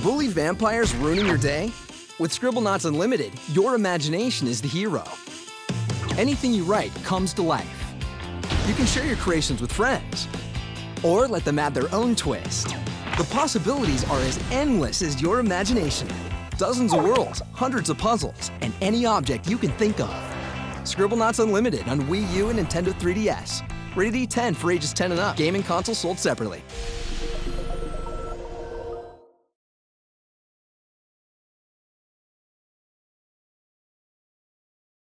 Bully vampires ruining your day? With Scribblenauts Unlimited, your imagination is the hero. Anything you write comes to life. You can share your creations with friends, or let them add their own twist. The possibilities are as endless as your imagination. Dozens of worlds, hundreds of puzzles, and any object you can think of. Scribblenauts Unlimited on Wii U and Nintendo 3DS. Rated E10 for ages 10 and up. Gaming console sold separately.